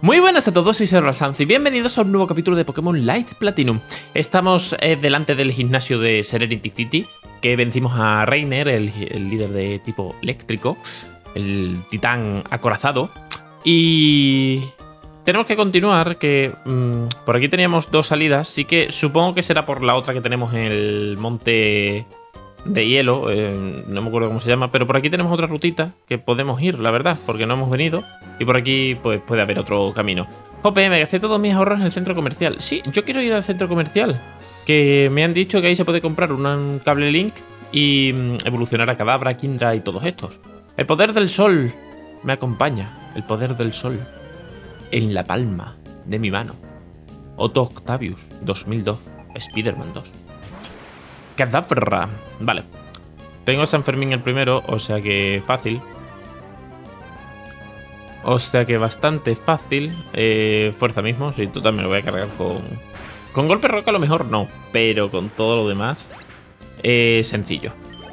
Muy buenas a todos, soy Serrasanz y bienvenidos a un nuevo capítulo de Pokémon Light Platinum. Estamos delante del gimnasio de Serenity City, que vencimos a Reiner, el líder de tipo eléctrico, el titán acorazado. Y tenemos que continuar, que por aquí teníamos dos salidas, así que supongo que será por la otra que tenemos en el monte de hielo, no me acuerdo cómo se llama, pero por aquí tenemos otra rutita que podemos ir, la verdad, porque no hemos venido. Y por aquí pues puede haber otro camino. Jope, me gasté todos mis ahorros en el centro comercial. Sí, yo quiero ir al centro comercial, que me han dicho que ahí se puede comprar un cable Link y evolucionar a Kadabra, Kindra y todos estos. El poder del sol me acompaña. El poder del sol en la palma de mi mano. Otto Octavius 2002, Spider-Man 2. Kadabra. Vale. Tengo a San Fermín el primero, o sea que fácil. O sea que bastante fácil. Fuerza mismo, sí, total me lo voy a cargar con... Con golpe roca a lo mejor no, pero con todo lo demás sencillo.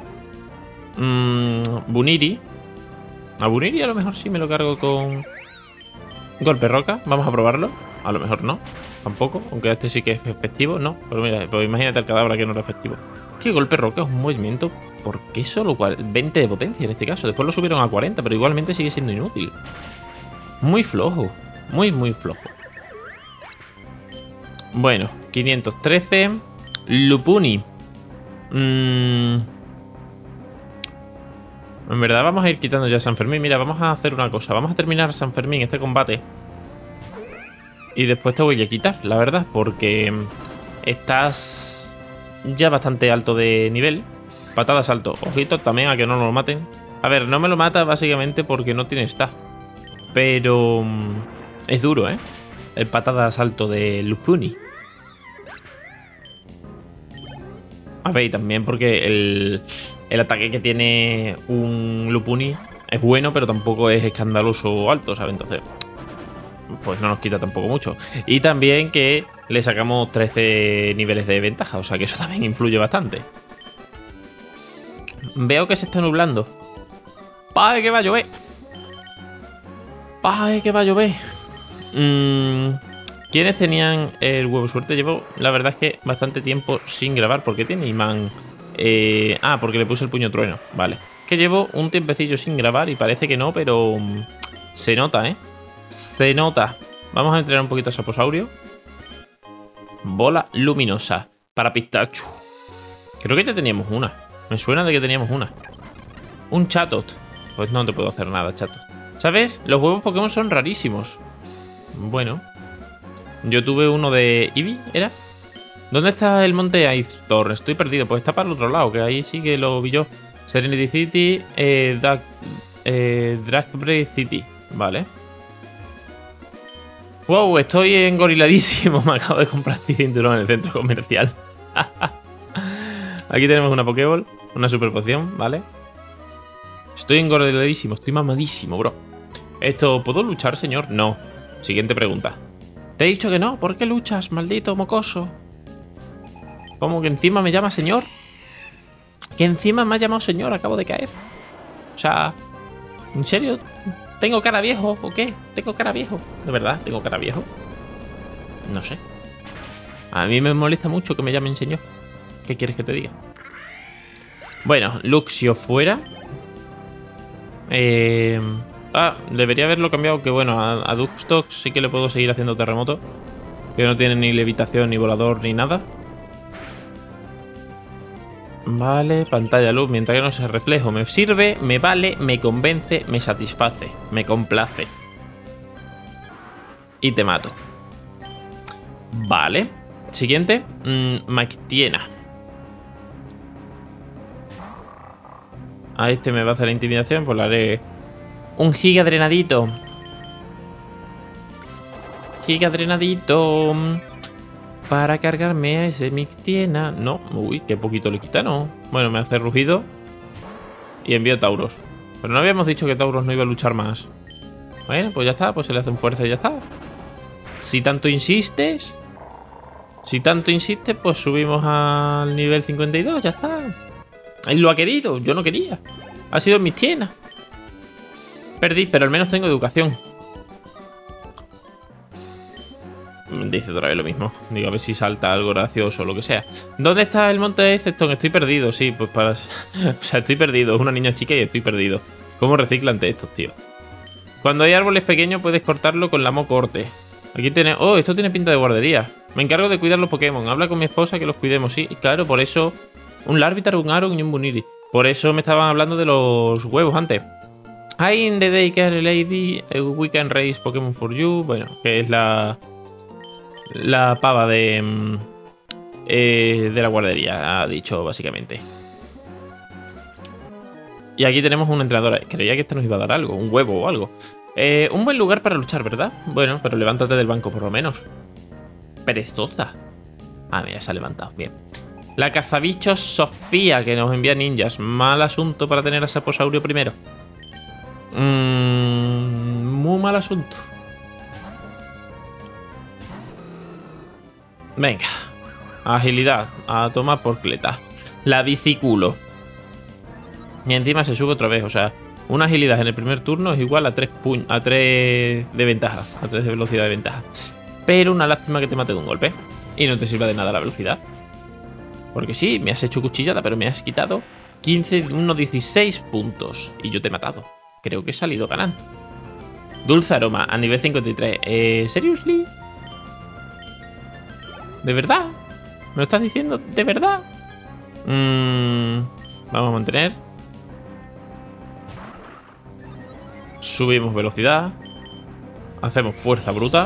Buniri. A Buniri a lo mejor sí me lo cargo con golpe roca. Vamos a probarlo. A lo mejor no, tampoco. Aunque este sí que es efectivo, no. Pero mira, pues imagínate el cadáver que no era efectivo. Que golpe roca es un movimiento. ¿Por qué solo 20 de potencia en este caso? Después lo subieron a 40, pero igualmente sigue siendo inútil. Muy flojo. Muy flojo. Bueno, 513. Lupuni. En verdad vamos a ir quitando ya San Fermín. Mira, vamos a hacer una cosa. Vamos a terminar San Fermín, este combate. Y después te voy a quitar, la verdad. Porque estás ya bastante alto de nivel. Patada salto. Ojito también a que no lo maten. A ver, no me lo mata básicamente porque no tiene staff. Pero es duro, ¿eh? El patada salto de Lupuni. A ver, y también porque el ataque que tiene un Lupuni es bueno, pero tampoco es escandaloso alto, ¿sabes? Entonces, pues no nos quita tampoco mucho. Y también que le sacamos 13 niveles de ventaja, o sea que eso también influye bastante. Veo que se está nublando. ¡Ay, que va a llover! ¡Ay, que va a llover! ¿Quiénes tenían el huevo suerte? Llevo, la verdad es que bastante tiempo sin grabar. ¿Por qué tiene imán? Porque le puse el puño trueno. Vale. Que llevo un tiempecillo sin grabar y parece que no, pero se nota, ¿eh? Se nota. Vamos a entrenar un poquito a Saposaurio. Bola luminosa para Pistachu. Creo que ya teníamos una. Me suena de que teníamos una. Un Chatot. Pues no te puedo hacer nada, Chatot. ¿Sabes? Los huevos Pokémon son rarísimos. Bueno. Yo tuve uno de Eevee, ¿era? ¿Dónde está el monte Aiztor? Estoy perdido. Pues está para el otro lado, que ahí sí que lo vi yo. Serenity City, Dragbury City. Vale. Wow, estoy engoriladísimo. Me acabo de comprar este cinturón en el centro comercial. Aquí tenemos una Pokéball, una super poción, ¿vale? Estoy engordeladísimo, estoy mamadísimo, bro. Esto, ¿puedo luchar, señor? No. Siguiente pregunta. Te he dicho que no. ¿Por qué luchas, maldito mocoso? ¿Cómo que encima me llama señor? Que encima me ha llamado señor, acabo de caer. O sea, ¿en serio? ¿Tengo cara viejo o qué? ¿Tengo cara viejo? ¿De verdad? ¿Tengo cara viejo? No sé. A mí me molesta mucho que me llamen señor. ¿Qué quieres que te diga? Bueno, Luxio fuera. Debería haberlo cambiado. Que bueno, a Duxtox sí que le puedo seguir haciendo terremoto. Que no tiene ni levitación, ni volador, ni nada. Vale, pantalla luz. Mientras que no se reflejo me sirve, me vale, me convence, me satisface, me complace. Y te mato. Vale. Siguiente. Mactiena. A este me va a hacer la intimidación, pues le haré un giga drenadito. Giga drenadito. Para cargarme a ese Mictiena. No, uy, qué poquito le quita, ¿no? Bueno, me hace rugido. Y envío Tauros. Pero no habíamos dicho que Tauros no iba a luchar más. Bueno, pues ya está, pues se le hacen fuerza y ya está. Si tanto insistes. Si tanto insistes, pues subimos al nivel 52, ya está. Él lo ha querido, yo no quería. Ha sido en mis tiendas. Perdí, pero al menos tengo educación. Dice otra vez lo mismo. Digo, a ver si salta algo gracioso o lo que sea. ¿Dónde está el monte de Ceston? Estoy perdido, sí, pues para... O sea, estoy perdido. Es una niña chica y estoy perdido. ¿Cómo reciclan estos, tío? Cuando hay árboles pequeños puedes cortarlo con la corte. Aquí tiene... Oh, esto tiene pinta de guardería. Me encargo de cuidar los Pokémon. Habla con mi esposa que los cuidemos. Sí, claro, por eso... Un Larvitar, un Aron y un Buniri. Por eso me estaban hablando de los huevos antes. Hi in the daycare lady. We can raise Pokémon for you. Bueno, que es la pava de la guardería, ha dicho básicamente. Y aquí tenemos una entrenadora. Creía que esta nos iba a dar algo, un huevo o algo. Un buen lugar para luchar, ¿verdad? Bueno, pero levántate del banco por lo menos. Perezosa. Ah, mira, se ha levantado, bien. La cazabichos Sofía, que nos envía ninjas. Mal asunto para tener a Saposaurio primero. Muy mal asunto. Venga. Agilidad. A tomar por cleta. La biciculo. Y encima se sube otra vez. O sea, una agilidad en el primer turno es igual a 3 de ventaja. A 3 de velocidad de ventaja. Pero una lástima que te mate de un golpe. Y no te sirva de nada la velocidad. Porque sí, me has hecho cuchillada, pero me has quitado 15, 16 puntos. Y yo te he matado. Creo que he salido ganando. Dulce aroma a nivel 53. ¿Seriously? ¿De verdad? ¿Me lo estás diciendo de verdad? Vamos a mantener. Subimos velocidad. Hacemos fuerza bruta.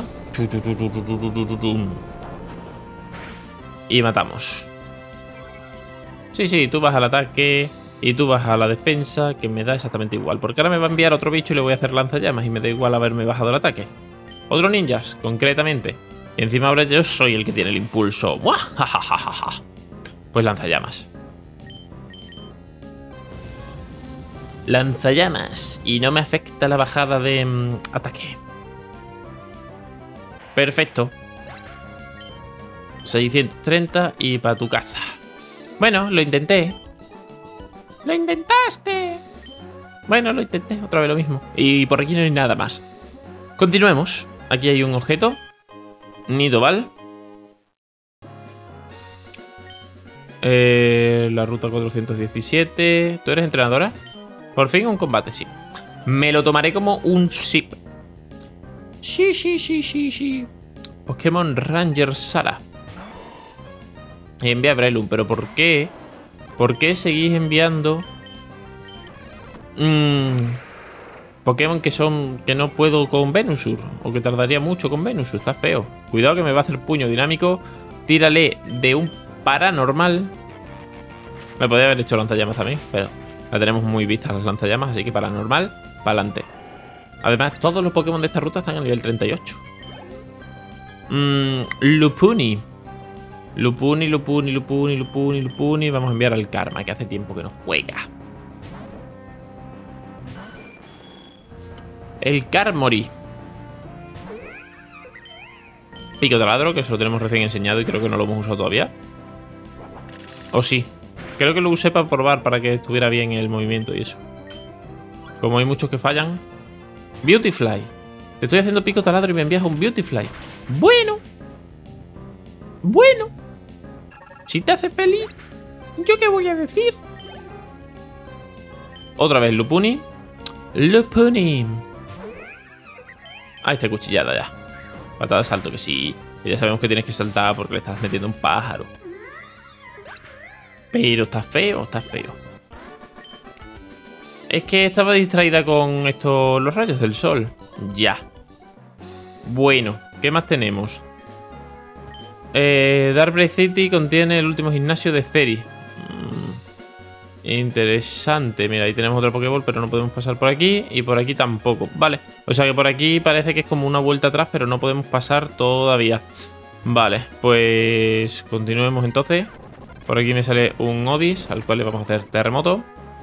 Y matamos. Sí, tú vas al ataque y tú vas a la defensa, que me da exactamente igual. Porque ahora me va a enviar otro bicho y le voy a hacer lanzallamas y me da igual haberme bajado el ataque. Otro ninjas, concretamente. Y encima ahora yo soy el que tiene el impulso. Pues lanzallamas. Lanzallamas. Y no me afecta la bajada de ataque. Perfecto. 630 y para tu casa. Bueno, lo intenté. ¡Lo intentaste! Bueno, lo intenté, otra vez lo mismo. Y por aquí no hay nada más. Continuemos. Aquí hay un objeto. Nidoval. La ruta 417. ¿Tú eres entrenadora? Por fin un combate, sí. Me lo tomaré como un ship. Sí. Pokémon Ranger Sara. Envía a Breloom, pero ¿por qué? ¿Por qué seguís enviando Pokémon que no puedo con Venusaur? O que tardaría mucho con Venusaur. Está feo. Cuidado que me va a hacer puño dinámico. Tírale de un paranormal. Me podría haber hecho lanzallamas también, pero la tenemos muy vista las lanzallamas, así que paranormal, para adelante. Además, todos los Pokémon de esta ruta están a nivel 38. Lupuni. Lupuni. Vamos a enviar al Karma, que hace tiempo que no juega. El Carmori. Pico taladro, que eso lo tenemos recién enseñado y creo que no lo hemos usado todavía. O sí. Creo que lo usé para probar, para que estuviera bien el movimiento y eso. Como hay muchos que fallan. Beautyfly. Te estoy haciendo pico taladro y me envías un Beautyfly. Bueno. Si te hace feliz, ¿yo qué voy a decir? Otra vez Lupuni. Ahí está cuchillada ya. Patada de salto, que sí. Que ya sabemos que tienes que saltar porque le estás metiendo un pájaro. Pero está feo. Es que estaba distraída con los rayos del sol. Ya. Bueno, ¿qué más tenemos? Darkblade City contiene el último gimnasio de Ceri. Interesante. Mira, ahí tenemos otro Pokéball, pero no podemos pasar por aquí. Y por aquí tampoco. Vale. O sea que por aquí parece que es como una vuelta atrás, pero no podemos pasar todavía. Vale, pues continuemos entonces. Por aquí me sale un Odis, al cual le vamos a hacer terremoto.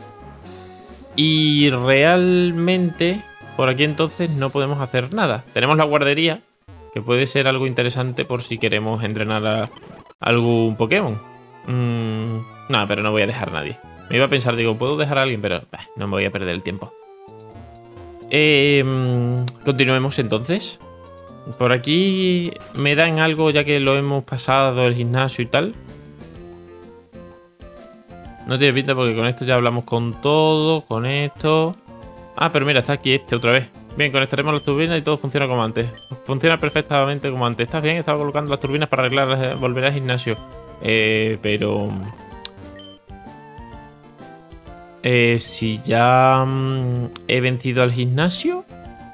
Y realmente por aquí entonces no podemos hacer nada. Tenemos la guardería, que puede ser algo interesante por si queremos entrenar a algún Pokémon. No, pero no voy a dejar a nadie. Me iba a pensar, digo, puedo dejar a alguien, pero no me voy a perder el tiempo. Continuemos entonces. Por aquí me dan algo ya que lo hemos pasado el gimnasio y tal. No tiene pinta porque con esto ya hablamos con todo, con esto. Ah, pero mira, está aquí este otra vez. Bien, conectaremos las turbinas y todo funciona como antes. Funciona perfectamente como antes. ¿Estás bien? Estaba colocando las turbinas para arreglar, volver al gimnasio. Pero... si ya he vencido al gimnasio...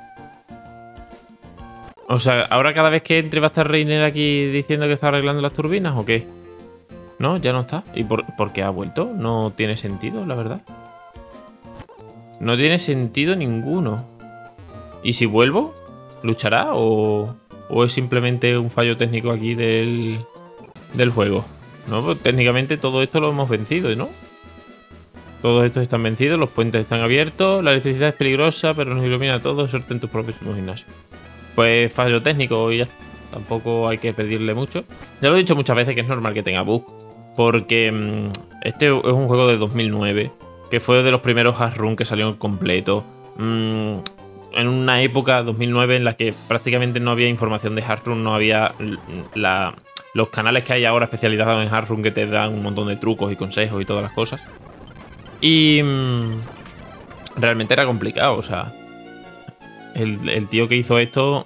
O sea, ¿ahora cada vez que entre va a estar Reiner aquí diciendo que está arreglando las turbinas o qué? No, ya no está. ¿Y por qué ha vuelto? No tiene sentido, la verdad. No tiene sentido ninguno. ¿Y si vuelvo? ¿Luchará o es simplemente un fallo técnico aquí del juego? No, pues técnicamente todo esto lo hemos vencido, ¿no? Todos estos están vencidos, los puentes están abiertos, la electricidad es peligrosa, pero nos ilumina todo, suerte en tus próximos gimnasios. Pues fallo técnico y ya está. Tampoco hay que pedirle mucho. Ya lo he dicho muchas veces que es normal que tenga bug, porque este es un juego de 2009, que fue de los primeros hard run que salió completo. En una época, 2009, en la que prácticamente no había información de hard run, no había los canales que hay ahora especializados en hard run que te dan un montón de trucos y consejos y todas las cosas. Y realmente era complicado, o sea, el tío que hizo esto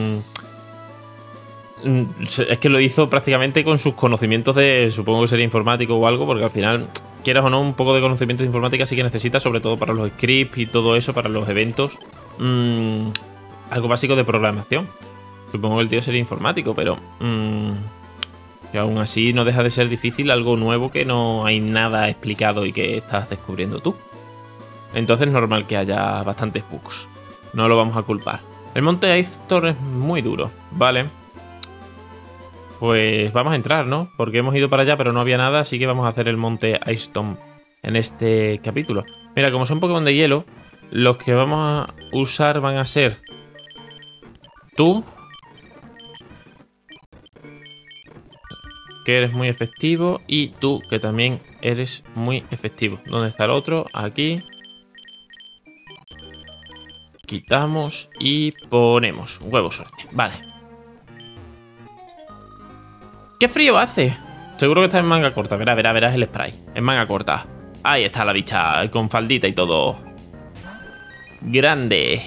es que lo hizo prácticamente con sus conocimientos de, supongo que sería informático o algo, porque al final, quieras o no, un poco de conocimientos de informática sí que necesitas, sobre todo para los scripts y todo eso, para los eventos. Algo básico de programación. Supongo que el tío sería informático, pero que aún así no deja de ser difícil algo nuevo que no hay nada explicado y que estás descubriendo tú. Entonces es normal que haya bastantes bugs. No lo vamos a culpar. El monte Aiztor es muy duro, ¿vale? Pues vamos a entrar, ¿no? Porque hemos ido para allá pero no había nada, así que vamos a hacer el monte Aiztor en este capítulo. Mira, como son Pokémon de hielo, los que vamos a usar van a ser tú, que eres muy efectivo, y tú, que también eres muy efectivo. ¿Dónde está el otro? Aquí. Quitamos y ponemos huevo suerte. Vale. ¡Qué frío hace! Seguro que está en manga corta. Verás el spray. En manga corta. Ahí está la bicha, con faldita y todo. Grande.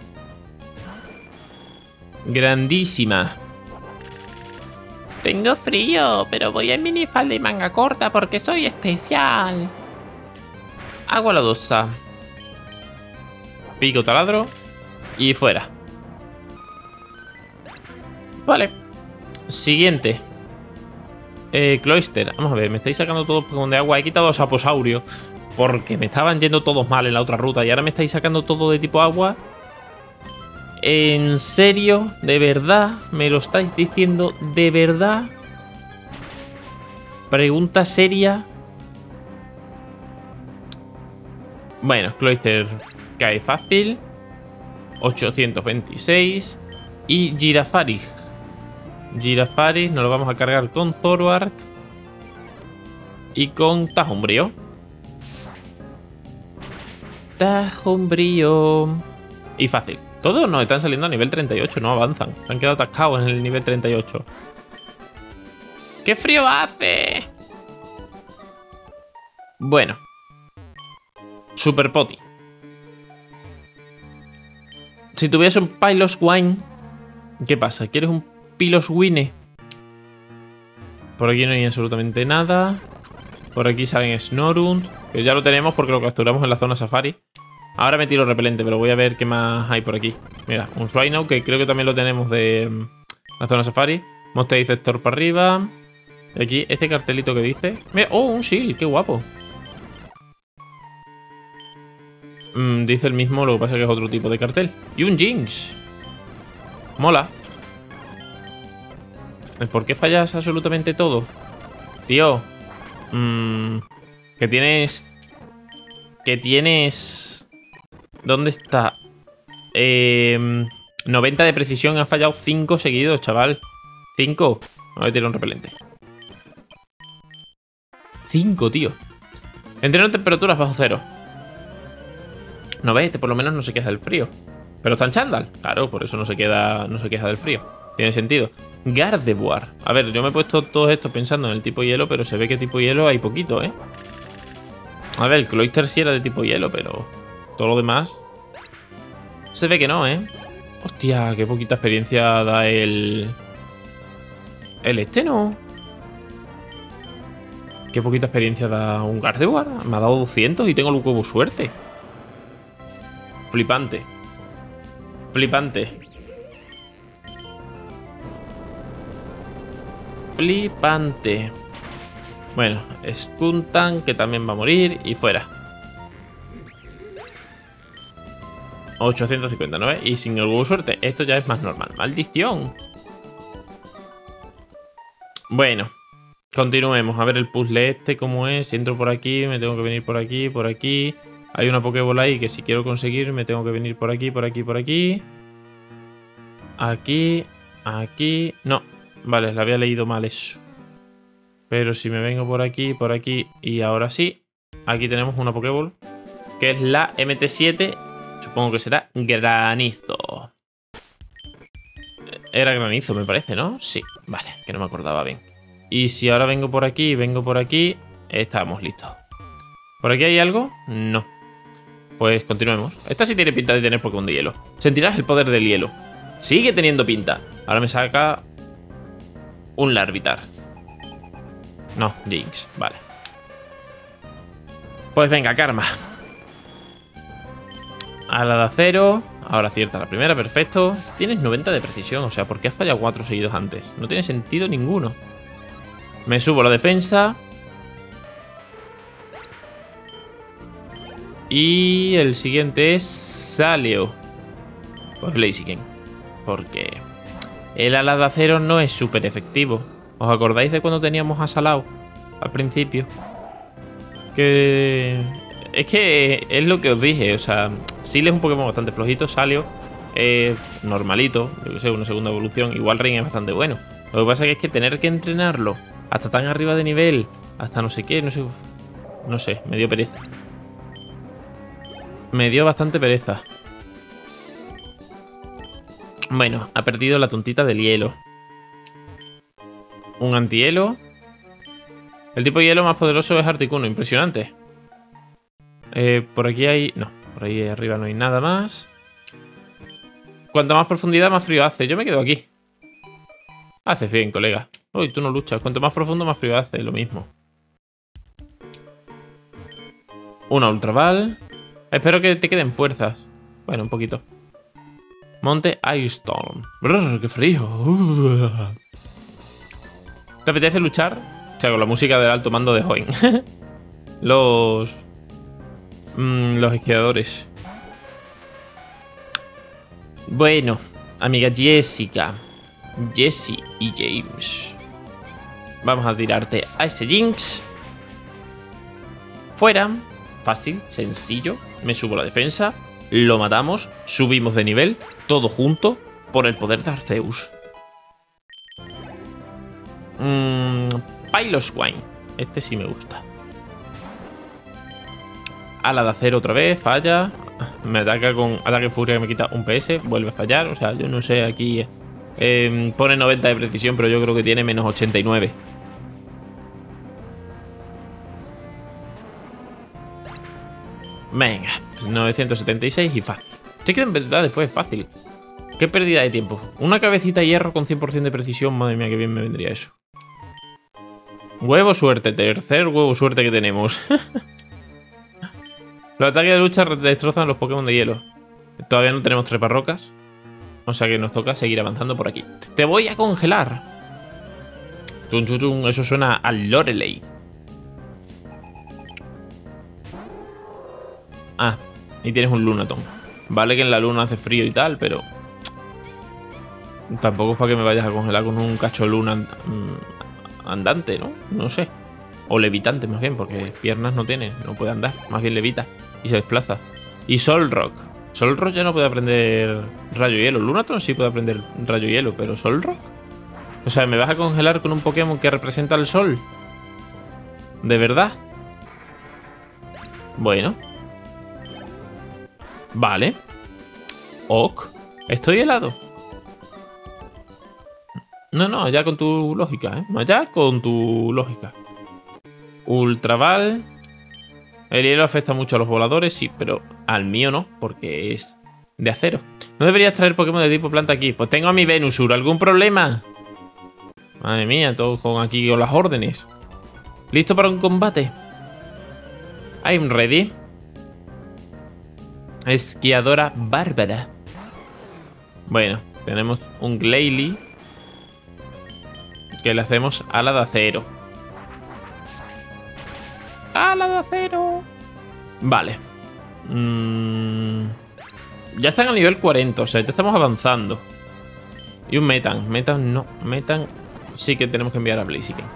Grandísima. Tengo frío, pero voy en minifalda y manga corta porque soy especial. Agua lodosa. Pico taladro. Y fuera. Vale. Siguiente. Cloyster. Vamos a ver, me estáis sacando todos Pokémon de agua. He quitado a Saposaurio porque me estaban yendo todos mal en la otra ruta. Y ahora me estáis sacando todo de tipo agua. ¿En serio? ¿De verdad? ¿Me lo estáis diciendo de verdad? Pregunta seria. Bueno, Cloyster cae fácil. 826. Y Girafarig. Girafarig nos lo vamos a cargar con Zoroark. Y con Tajumbrío. Tajumbrío. Y fácil. Todos nos están saliendo a nivel 38, no avanzan. Se han quedado atascados en el nivel 38. ¡Qué frío hace! Bueno. Super Poti. Si tuvieras un Piloswine, ¿qué pasa? ¿Quieres un Piloswine? Por aquí no hay absolutamente nada. Por aquí salen Snorunt, que ya lo tenemos porque lo capturamos en la zona Safari. Ahora me tiro repelente, pero voy a ver qué más hay por aquí. Mira, un Swinub, que creo que también lo tenemos de la zona Safari. Monte Sector para arriba. Y aquí, este cartelito que dice... Mira, ¡oh, un Shield! ¡Qué guapo! Dice el mismo, lo que pasa es que es otro tipo de cartel. Y un Jinx. Mola. ¿Por qué fallas absolutamente todo? Tío. Que tienes... ¿Dónde está? 90 de precisión. Han fallado 5 seguidos, chaval. 5. Voy a tirar un repelente. 5, tío. Entreno temperaturas bajo cero. No ves, este por lo menos no se queja del frío. Pero está en chándal. Claro, por eso no se queda, no se queja del frío. Tiene sentido. Gardevoir. A ver, yo me he puesto todo esto pensando en el tipo hielo, pero se ve que tipo hielo hay poquito, ¿eh? A ver, el Cloyster sí era de tipo hielo, pero todo lo demás se ve que no, ¿eh? Hostia, qué poquita experiencia da el este, ¿no? Qué poquita experiencia da un Gardevoir. Me ha dado 200 y tengo el huevo suerte. Flipante. Flipante. Flipante. Bueno, Skuntank, que también va a morir, y fuera. 859 y sin el huevo suerte. Esto ya es más normal. ¡Maldición! Bueno, continuemos. A ver el puzzle este, cómo es. Si entro por aquí, me tengo que venir por aquí, por aquí. Hay una Pokébola ahí que si quiero conseguir, me tengo que venir por aquí, por aquí, por aquí. Aquí, aquí. No, vale, la había leído mal eso. Pero si me vengo por aquí y ahora sí. Aquí tenemos una Pokéball, que es la MT7. Supongo que será granizo. Era granizo, me parece, ¿no? Sí, vale, que no me acordaba bien. Y si ahora vengo por aquí, estamos listos. ¿Por aquí hay algo? No. Pues continuemos. Esta sí tiene pinta de tener Pokémon de hielo. Sentirás el poder del hielo. Sigue teniendo pinta. Ahora me saca un Larvitar. No, Jinx, vale. Pues venga, Karma. Ala de acero. Ahora acierta la primera, perfecto. Tienes 90 de precisión, o sea, ¿por qué has fallado 4 seguidos antes? No tiene sentido ninguno. Me subo la defensa. Y el siguiente es Saleo. Pues Blaziken. Porque el ala de acero no es súper efectivo. ¿Os acordáis de cuando teníamos a Salao al principio? Que... es que es lo que os dije, o sea, Sil es un Pokémon bastante flojito, Saleo normalito, yo que sé, una segunda evolución, igual Rain es bastante bueno. Lo que pasa es que tener que entrenarlo hasta tan arriba de nivel, hasta no sé qué, no sé, me dio pereza. Me dio bastante pereza. Bueno, ha perdido la tontita del hielo. Un antihielo. El tipo de hielo más poderoso es Articuno, impresionante. Por aquí hay... no, por ahí arriba no hay nada más. Cuanta más profundidad, más frío hace. Yo me quedo aquí. Haces bien, colega. Uy, tú no luchas. Cuanto más profundo, más frío hace. Lo mismo. Una Ultra Ball. Espero que te queden fuerzas. Bueno, un poquito. Monte Ice Storm. Brrr, ¡qué frío! ¿Te apetece luchar? O sea, con la música del alto mando de Hoenn. Los esquiadores. Bueno, amiga Jessica. Jessie y James. Vamos a tirarte a ese Jinx. Fuera. Fácil, sencillo. Me subo la defensa. Lo matamos. Subimos de nivel. Todo junto. Por el poder de Arceus. Piloswine. Este sí me gusta. Ala de acero otra vez. Falla. Me ataca con ataque furia que me quita un PS. Vuelve a fallar. O sea, yo no sé aquí. Pone 90 de precisión, pero yo creo que tiene menos 89. Venga, 976 y fácil. Sé que en verdad después es fácil. Qué pérdida de tiempo. Una cabecita de hierro con 100% de precisión. Madre mía, qué bien me vendría eso. Huevo suerte. Tercer huevo suerte que tenemos. Los ataques de lucha destrozan los Pokémon de hielo. Todavía no tenemos treparrocas. O sea que nos toca seguir avanzando por aquí. Te voy a congelar. Chun, chun, chun. Eso suena al Lorelei. Ah, y tienes un Lunaton. Vale que en la luna hace frío y tal, pero... tampoco es para que me vayas a congelar con un cacho luna andante, ¿no? No sé. O levitante, más bien, porque piernas no tiene. No puede andar, más bien levita. Y se desplaza. Y Solrock. Solrock ya no puede aprender rayo hielo. Lunaton sí puede aprender rayo hielo, pero Solrock... o sea, ¿me vas a congelar con un Pokémon que representa el sol? ¿De verdad? Bueno. Vale. Ok. Estoy helado. No, allá con tu lógica, ¿eh? Allá con tu lógica. Ultraval. El hielo afecta mucho a los voladores, sí, pero al mío no, porque es de acero. ¿No deberías traer Pokémon de tipo planta aquí? Pues tengo a mi Venusaur. ¿Algún problema? Madre mía, todo aquí con las órdenes. ¿Listo para un combate? I'm ready. Esquiadora bárbara. Bueno, tenemos un Glalie que le hacemos ala de acero. ¡Ala de acero! Vale. Ya están al nivel 40, o sea, ya estamos avanzando. Y un Metan. Metan no. Metan sí que tenemos que enviar a Blaziken.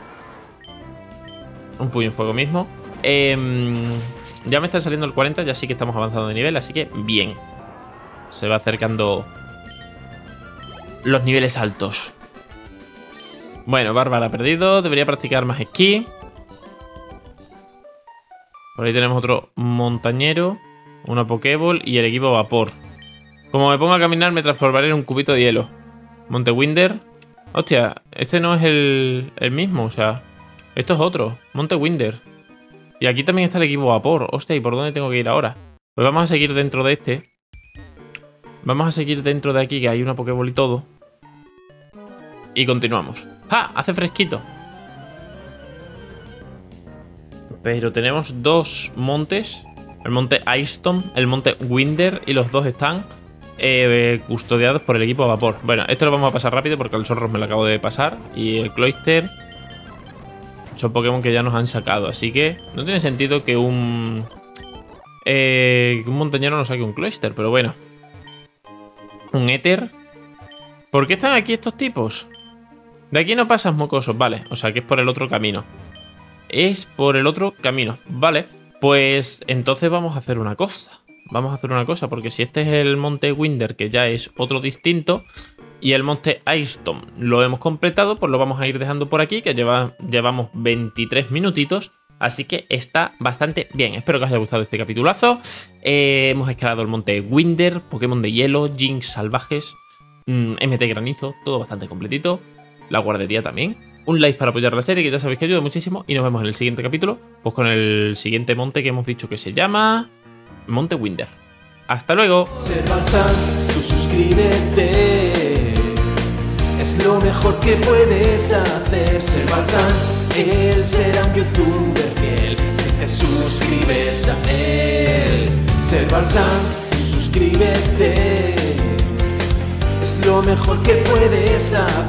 Un puño en fuego mismo. Ya me está saliendo el 40, ya sí que estamos avanzando de nivel, así que bien. Se va acercando los niveles altos. Bueno, Bárbara ha perdido. Debería practicar más esquí. Por ahí tenemos otro montañero, una Pokéball y el equipo vapor. Como me ponga a caminar me transformaré en un cubito de hielo. Montewinder. Hostia, este no es el mismo, o sea, esto es otro. Montewinder. Y aquí también está el equipo vapor. Hostia, ¿y por dónde tengo que ir ahora? Pues vamos a seguir dentro de este. Vamos a seguir dentro de aquí, que hay una Pokéball y todo. Y continuamos. ¡Ah! Hace fresquito. Pero tenemos dos montes. El monte Iceton, el monte Winder. Y los dos están custodiados por el equipo de vapor. Bueno, esto lo vamos a pasar rápido porque el Zorros me lo acabo de pasar. Y el Cloyster son Pokémon que ya nos han sacado. Así que no tiene sentido que un montañero nos saque un Cloyster. Pero bueno. Un Éter. ¿Por qué están aquí estos tipos? De aquí no pasas, mocosos. Vale, o sea que es por el otro camino. Es por el otro camino. Vale, pues entonces vamos a hacer una cosa. Vamos a hacer una cosa, porque si este es el monte Winder, que ya es otro distinto, y el monte Iceton lo hemos completado, pues lo vamos a ir dejando por aquí, que llevamos 23 minutitos. Así que está bastante bien. Espero que os haya gustado este capitulazo. Hemos escalado el monte Winder, Pokémon de hielo, Jinx salvajes, MT granizo, todo bastante completito. La guardería también. Un like para apoyar la serie, que ya sabéis que ayuda muchísimo. Y nos vemos en el siguiente capítulo, pues con el siguiente monte que hemos dicho que se llama Monte Winder. ¡Hasta luego! Servalsan, tú suscríbete. Es lo mejor que puedes hacer. Servalsan, él será un youtuber fiel si te suscribes a él. Servalsan, tú suscríbete. Es lo mejor que puedes hacer.